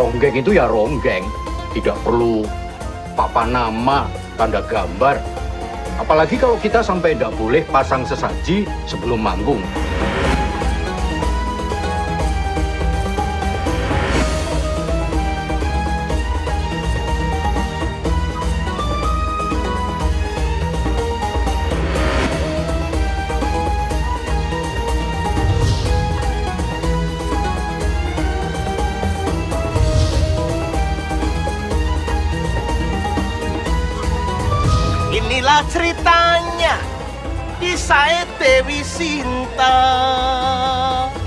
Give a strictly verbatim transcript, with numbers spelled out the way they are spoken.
ronggeng itu ya ronggeng. Tidak perlu papan nama, tanda gambar. Apalagi kalau kita sampai tidak boleh pasang sesaji sebelum manggung. Inilah ceritanya Kisah Dewi Sinta.